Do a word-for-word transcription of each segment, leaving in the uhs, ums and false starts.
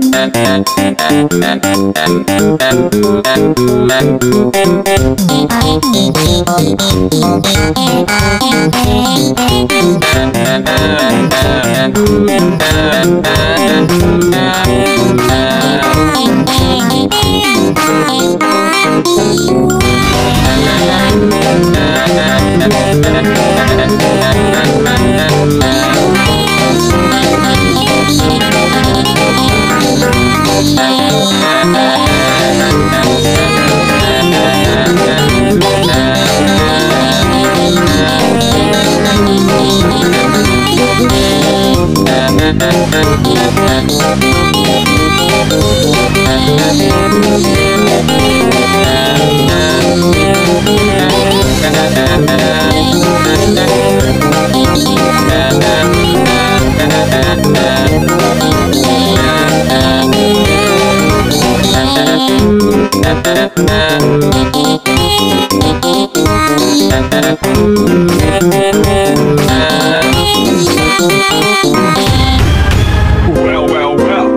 Well, well, well.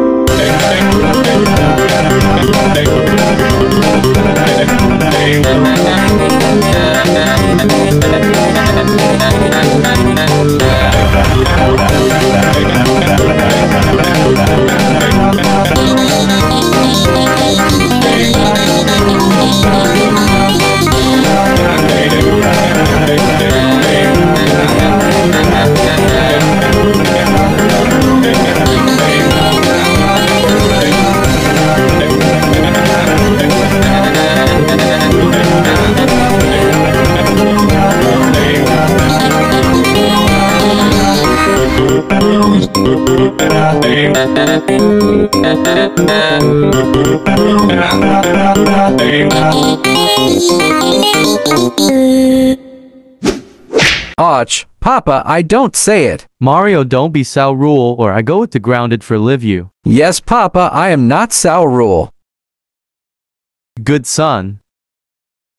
Och, Papa, I don't say it. Mario, don't be Sao Rule or I go to grounded for live you. Yes, Papa, I am not Sao Rule. Good son.